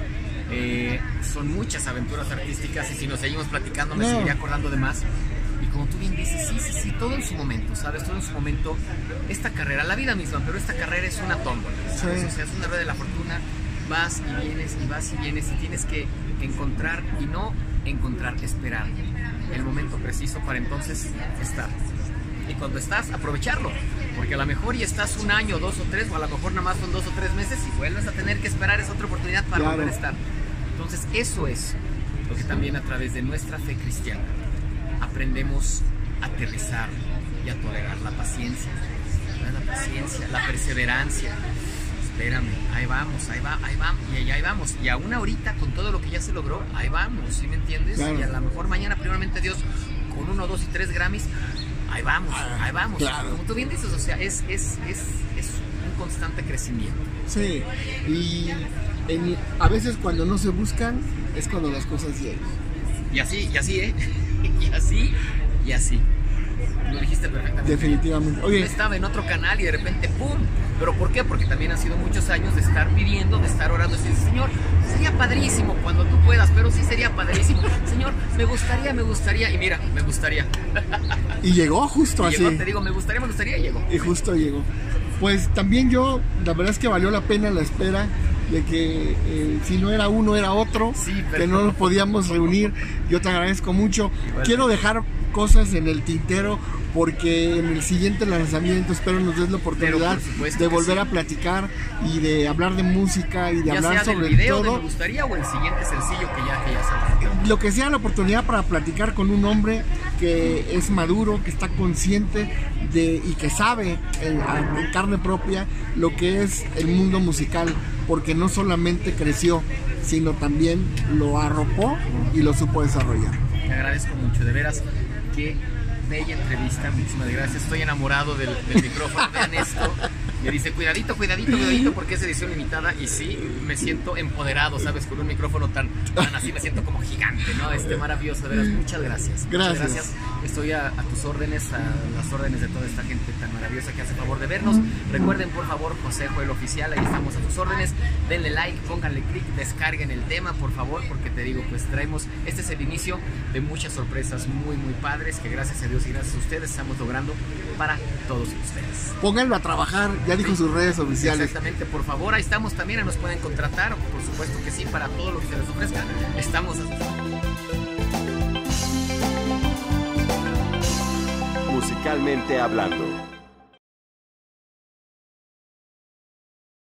Eh, son muchas aventuras artísticas y si nos seguimos platicando me no. seguiría acordando de más. Y como tú bien dices, sí, sí, sí, todo en su momento, ¿sabes? Todo en su momento. Esta carrera, la vida misma, pero esta carrera es una tómbola, ¿sabes? Sí. O sea, es una rueda de la fortuna, vas y vienes y vas y vienes y tienes que encontrar y no encontrar, esperar el momento preciso para entonces estar. Y cuando estás, aprovecharlo, porque a lo mejor ya estás un año, dos o tres, o a lo mejor nada más son dos o tres meses y vuelves a tener que esperar esa otra oportunidad para Claro. volver a estar. Entonces eso es lo que también a través de nuestra fe cristiana aprendemos a aterrizar y a tolerar la paciencia, ¿verdad? La paciencia, la perseverancia. Espérame, ahí vamos, ahí va, ahí vamos, y ahí vamos. Y aún ahorita, con todo lo que ya se logró, ahí vamos, ¿sí me entiendes? Claro. Y a lo mejor mañana, primeramente Dios, con uno, dos y tres Grammys, ahí vamos, ahí vamos. Claro. Como tú bien dices, o sea, es, es, es, es un constante crecimiento. Sí, y en- a veces cuando no se buscan es cuando las cosas llegan. Y así, y así, ¿eh? Y así, y así. Lo dijiste perfectamente. Definitivamente. Yo Oye, estaba en otro canal y de repente ¡pum! ¿Pero por qué? Porque también han sido muchos años de estar pidiendo, de estar orando y decir, Señor, sería padrísimo cuando tú puedas, pero sí sería padrísimo. Señor, me gustaría, me gustaría. Y mira, me gustaría. y llegó justo Y así. llegó, te digo, me gustaría, me gustaría y llegó. Y justo llegó. Pues también yo, la verdad es que valió la pena la espera de que eh, si no era uno era otro, Sí, pero- que no nos podíamos reunir. Yo te agradezco mucho. Igual. Quiero dejar cosas en el tintero porque en el siguiente lanzamiento espero nos des la oportunidad por supuesto de que volver sí. a platicar y de hablar de música y de Ya hablar sea sobre del video de todo. me gustaría o el siguiente sencillo que ya, que ya salió. Lo que sea la oportunidad para platicar con un hombre que es maduro, que está consciente de y que sabe en, en carne propia lo que es el mundo musical, porque no solamente creció, sino también lo arropó y lo supo desarrollar. Te agradezco mucho, de veras, qué bella entrevista, muchísimas gracias. Estoy enamorado del, del micrófono, vean esto. Me dice, cuidadito, cuidadito, cuidadito, porque es edición limitada. Y sí, me siento empoderado, ¿sabes? Con un micrófono tan, tan así, me siento como gigante, ¿no? Este maravilloso, de veras, muchas gracias. Muchas Gracias. gracias. Estoy a, a tus órdenes, a las órdenes de toda esta gente tan maravillosa que hace favor de vernos. Recuerden, por favor, José Joel Oficial, ahí estamos a tus órdenes. Denle like, pónganle clic, descarguen el tema, por favor, porque te digo, pues traemos, este es el inicio de muchas sorpresas muy, muy padres que gracias a Dios y gracias a ustedes estamos logrando para todos ustedes. Pónganlo a trabajar, ya dijo sus redes oficiales. Exactamente, por favor, ahí estamos también, ahí nos pueden contratar, por supuesto que sí, para todo lo que se les ofrezca, estamos a sus órdenes. Musicalmente hablando.